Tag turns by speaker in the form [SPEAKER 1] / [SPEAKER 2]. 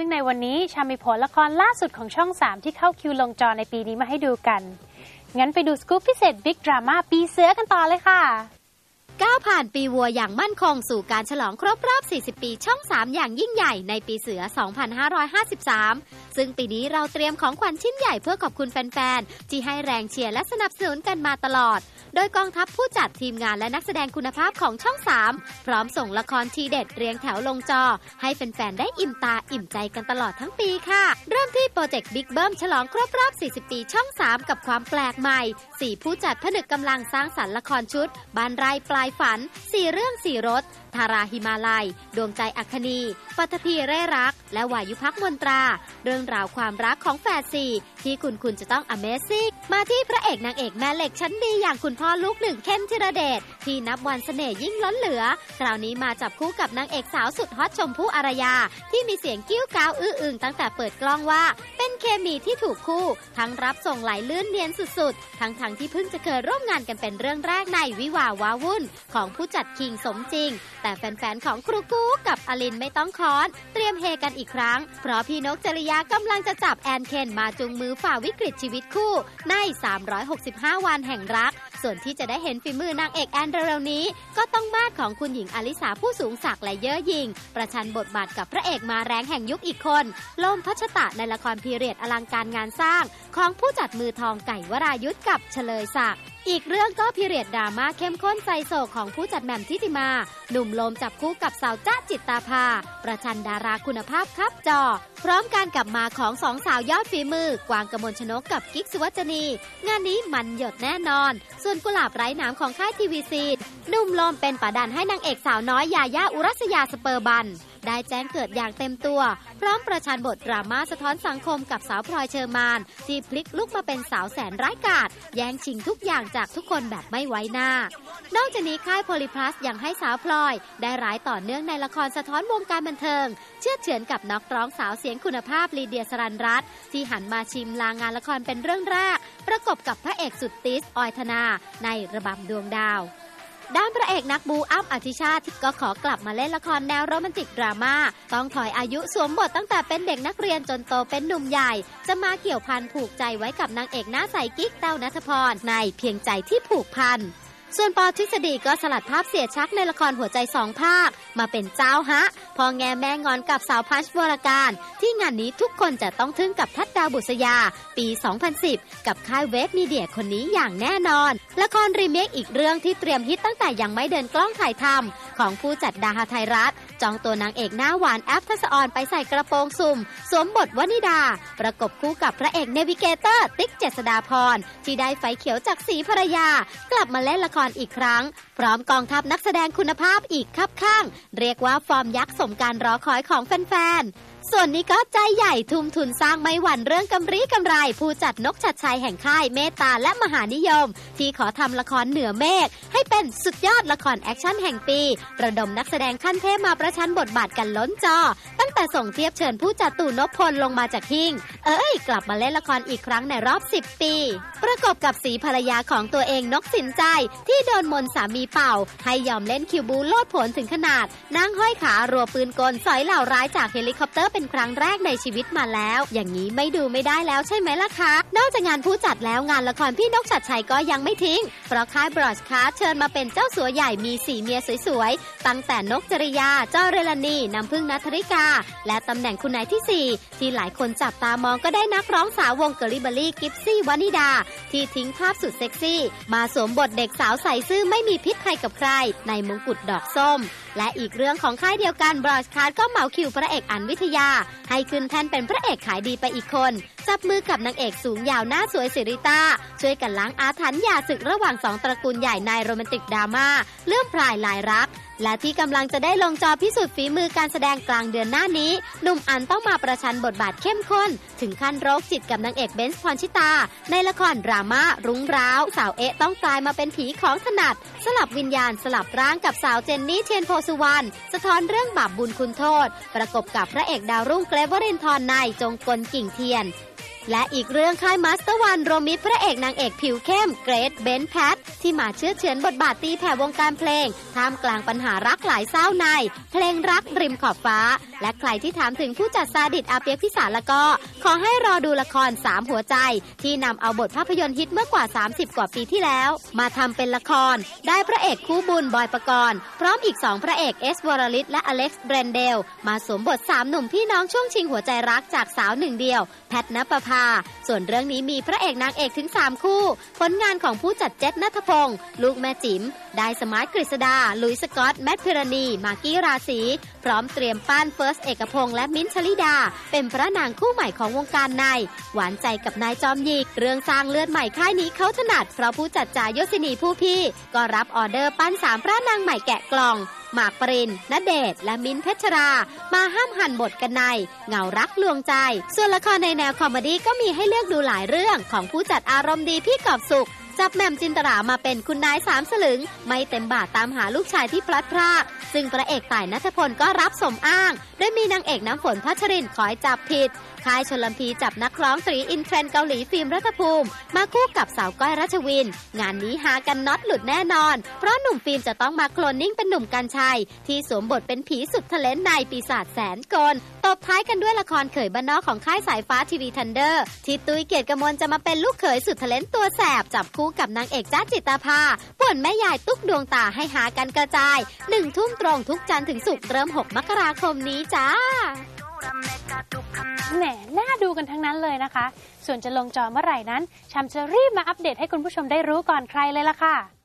[SPEAKER 1] ซึ่งในวันนี้ชามีผลละครล่าสุดของช่อง 3 ที่เข้าคิวลงจอในปีนี้มาให้ดูกันงั้นไปดูสกู๊ปพิเศษบิ๊กดราม่าปีเสือกันต่อเลยค่ะ
[SPEAKER 2] ก้าวผ่านปีวัวอย่างมั่นคงสู่การฉลองครบรอบ 40 ปีช่อง 3 อย่างยิ่งใหญ่ในปีเสือ 2553 ซึ่งปีนี้เราเตรียมของขวัญชิ้นใหญ่เพื่อขอบคุณแฟนๆ ที่ให้แรงเชียร์และสนับสนุนกันมาตลอด โดยกองทัพผู้จัดทีมงานและนักแสดงคุณภาพของช่อง 3 พร้อมส่งละครทีเด็ดเรียงแถวลงจอให้แฟนๆ ได้อิ่มตาอิ่มใจกันตลอดทั้งปีค่ะ เริ่มที่โปรเจกต์บิ๊กเบิ้มฉลองครบรอบ 40 ปีช่อง 3 กับความแปลกใหม่ 4 ผู้จัดผนึกกำลังสร้างสรรค์ละครชุดบ้านไร่ปลายฝัน4 เรื่อง 4 รสทาราหิมาลัยดวงใจอัคนีปัทภีเร่รักและวายุพักมนตราเรื่องราวความรักของแฝดสี่ที่คุณจะต้อง Amazing มาที่พระเอกนางเอกแม่เหล็กชั้นดีอย่างคุณพ่อลูกหนึ่งเข้มธีรเดชที่นับวันเสน่ห์ยิ่งล้นเหลือคราวนี้มาจับคู่กับนางเอกสาวสุดฮอตชมพู่อารยาที่มีเสียงกิ้วก้าวอื้ออึงตั้งแต่เปิดกล้องว่าเป็นเคมีที่ถูกคู่ทั้งรับส่งไหลลื่นเนียนสุดๆทั้งที่เพิ่งจะเคยร่วมงานกันเป็นเรื่องแรกในวิวาว้าวุ่นของผู้จัดคิงสมจริงแต่แฟนๆของครูกูกับอลินไม่ต้องค้อนเตรียมเฮกันอีกครั้งเพราะพี่นกจริยากำลังจะจับแอนเคนมาจูงมือฝ่าวิกฤตชีวิตคู่ใน365 วันแห่งรักส่วนที่จะได้เห็นฝีมือนางเอกแอนเร็วๆนี้ก็ต้องมาดของคุณหญิงอลิสาผู้สูงศักดิ์และเย่อหยิ่งประชันบทบาทกับพระเอกมาแรงแห่งยุคอีกคนโลมพัชตะในละครพีเรียดอลังการงานสร้างของผู้จัดมือทองไก่วรายุทธกับเฉลยศักดิ์อีกเรื่องก็พีเรียดดราม่าเข้มข้นไซโศกของผู้จัดแหม่มทิติมาหนุ่มโลมจับคู่กับสาวจ๊ะจิตตาภาประชันดาราคุณภาพครับจอพร้อมการกลับมาของสองสาวยอดฝีมือกวางกมลชนกกับกิ๊กสุวัจนีงานนี้มันหยดแน่นอนส่วนกุหลาบไร้น้ำของค่ายทีวีซีหนุ่มโลมเป็นป่าดันให้นางเอกสาวน้อยยาย่าอุรัสยาสเปอร์บันได้แจ้งเกิดอย่างเต็มตัวพร้อมประชันบทดราม่าสะท้อนสังคมกับสาวพลอยเชอร์มานที่พลิกลุกมาเป็นสาวแสนร้ายกาจแย่งชิงทุกอย่างจากทุกคนแบบไม่ไว้หน้านอกจากนี้ค่ายโพลิพลัสยังให้สาวพลอยได้ร้ายต่อเนื่องในละครสะท้อนวงการบันเทิงเชื่อเฉือนกับนักร้องสาวเสียงคุณภาพลีเดียสรัญรัตน์ที่หันมาชิมลางานละครเป็นเรื่องแรกประกบกับพระเอกสุดติสออยธนาในระบำดวงดาวด้านพระเอกนักบูอ้ำอธิชาติก็ขอกลับมาเล่นละครแนวโรแมนติกดราม่าต้องถอยอายุสวมบทตั้งแต่เป็นเด็กนักเรียนจนโตเป็นหนุ่มใหญ่จะมาเกี่ยวพันผูกใจไว้กับนางเอกหน้าใสกิ๊กแต้วณัฐพรในเพียงใจที่ผูกพันส่วนปอทฤษฎีก็สลัดภาพเสียชักในละครหัวใจสองภาคมาเป็นเจ้าฮะพอแงแม่งอนกับสาวพัชวรการที่งานนี้ทุกคนจะต้องทึ่งกับทัดดาวบุษยาปี 2010 กับค่ายเวฟมีเดียคนนี้อย่างแน่นอนละครรีเมคอีกเรื่องที่เตรียมฮิตตั้งแต่ยังไม่เดินกล้องถ่ายทำของผู้จัดดาฮาไทยรัฐจองตัวนางเอกหน้าหวานแอฟทัศอรไปใส่กระโปรงสุ่มสวมบทวนิดาประกบคู่กับพระเอกเนวิเกเตอร์ติ๊กเจษฎาพรที่ได้ไฟเขียวจากสีภรรยากลับมาเล่นละครอีกครั้งพร้อมกองทัพนักแสดงคุณภาพอีกคับข้างเรียกว่าฟอร์มยักษ์สมการรอคอยของแฟนๆส่วนนี้ก็ใจใหญ่ทุ่มทุนสร้างไม่หวั่นเรื่องกำไรผู้จัดนกชัดชัยแห่งค่ายเมตตาและมหานิยมที่ขอทำละครเหนือเมฆให้เป็นสุดยอดละครแอคชั่นแห่งปีระดมนักแสดงขั้นเทพมาประชันบทบาทกันล้นจอตั้งแต่ส่งเทียบเชิญผู้จัดตู่นพพลลงมาจากหิ้งกลับมาเล่นละครอีกครั้งในรอบ10 ปีประกบกับสีภรรยาของตัวเองนกสินใจที่โดนมนสามีเป่าให้ยอมเล่นคิวบูโลดผลถึงขนาดนั่งห้อยขารัวปืนกลสอยเหล่าร้ายจากเฮลิคอปเตอร์เป็นครั้งแรกในชีวิตมาแล้วอย่างนี้ไม่ดูไม่ได้แล้วใช่ไหมล่ะคะนอกจากงานผู้จัดแล้วงานละครพี่นกชัดชัยก็ยังไม่ทิ้งเพราะค่ายบรอดคาสต์เชิญมาเป็นเจ้าสัวใหญ่มี4 เมียสวยๆตั้งแต่นกจริยาเจ้าเรลนีน้ำพึ่งณัฐริกาและตำแหน่งคุณนายที่4ที่หลายคนจับตามองก็ได้นักร้องสาววงเกอริเบอรี่กิฟซี่วานิดาที่ทิ้งภาพสุดเซ็กซี่มาสวมบทเด็กสาวใส่ซื่อไม่มีพิษภัยกับใครในมงกุฎดอกส้มและอีกเรื่องของค่ายเดียวกันบรอดคาสต์ก็เหมาคิวพระเอกอั๋นวิทยาให้ขึ้นแท่นเป็นพระเอกขายดีไปอีกคนจับมือกับนางเอกสูงยาวหน้าสวยสิริต้าช่วยกันล้างอาถรรพ์หย่าศึกระหว่าง2 ตระกูลใหญ่ในโรแมนติกดราม่าเรื่องพรายลายรักและที่กำลังจะได้ลงจอพิสูจน์ฝีมือการแสดงกลางเดือนหน้านี้หนุ่มอันต้องมาประชันบทบาทเข้มข้นถึงขั้นโรคจิตกับนางเอกเบนซ์พรชิตาในละครดราม่ารุ้งร้าวสาวต้องกลายมาเป็นผีของถนัดสลับวิญญาณสลับร่างกับสาวเจนนี่เทียนโพสุวรรณสะท้อนเรื่องบาปบุญคุณโทษประกบกับพระเอกดาวรุ่งเกรฟวรินทร์ในจงกลกิ่งเทียนและอีกเรื่องค่ายมาสเตอร์วันรวมมิตรพระเอกนางเอกผิวเข้มเกรทเบนแพทที่มาเชื้อเฉือนบทบาทตีแผ่วงการเพลงท่ามกลางปัญหารักหลายเศร้าในเพลงรักริมขอบฟ้าและใครที่ถามถึงผู้จัดซาดิสอาเปียกพิสารแล้วก็ขอให้รอดูละคร3หัวใจที่นำเอาบทภาพยนตร์ฮิตเมื่อกว่า30กว่าปีที่แล้วมาทำเป็นละครได้พระเอกคู่บุญบอยปกรณ์พร้อมอีก2พระเอกเอสวรลิตและอเล็กซ์เบรนเดลมาสวมบท3หนุ่มพี่น้องช่วงชิงหัวใจรักจากสาวหนึ่งเดียวแพทณปภาส่วนเรื่องนี้มีพระเอกนางเอกถึง3คู่ผลงานของผู้จัดเจษณัฐพงศ์ลูกแม่จิ๋มได้สมาร์ทกฤษดาลุยสกอตแมทพิรณีมากกี้ราศีพร้อมเตรียมป้านเฟิร์สเอกพงษ์และมิ้นท์ชลิดาเป็นพระนางคู่ใหม่ของวงการในหวานใจกับนายจอมหยิกเรื่องสร้างเลือดใหม่ค่ายนี้เขาถนัดเพราะผู้จัดจ่ายศินีผู้พี่ก็รับออเดอร์ปั้น3พระนางใหม่แกะกล่องหมากปรินณเดชน์และมิ้นท์เพชรรามาห้ามหั่นบทกันในเงารักลวงใจส่วนละครในแนวคอมเมดี้ก็มีให้เลือกดูหลายเรื่องของผู้จัดอารมณ์ดีพี่กอบสุขจับแหม่มจินตรามาเป็นคุณนาย3 สลึงไม่เต็มบาทตามหาลูกชายที่พลัดพรากซึ่งพระเอกต่ายณัฐพลก็รับสมอ้างโดยมีนางเอกน้ำฝนพัชรินคอยจับผิดค่ายชลพีจับนักร้อง3อินเทรนด์เกาหลีฟิล์มรัฐภูมิมาคู่กับสาวก้อยรัชวินงานนี้หากันน็อตหลุดแน่นอนเพราะหนุ่มฟิล์มจะต้องมาโคลนนิ่งเป็นหนุ่มกรรชัยที่สวมบทเป็นผีสุดทะเลนในปีศาจแสนกลตบท้ายกันด้วยละครเขยบ้านนอกของค่ายสายฟ้าทีวีทันเดอร์ที่ตุ้ยเกียรติกมลจะมาเป็นลูกเขยสุดทะเลนตัวแสบจับคู่กับนางเอกจ้าจิตาภาป่วนแม่ยายตุ๊กดวงตาให้หากันกระจาย1 ทุ่มตรงทุกจันทร์ถึงศุกร์เริ่ม6 มกราคมนี้จ้า
[SPEAKER 1] แหมน่าดูกันทั้งนั้นเลยนะคะส่วนจะลงจอเมื่อไหร่นั้นชำจะรีบมาอัปเดตให้คุณผู้ชมได้รู้ก่อนใครเลยล่ะค่ะ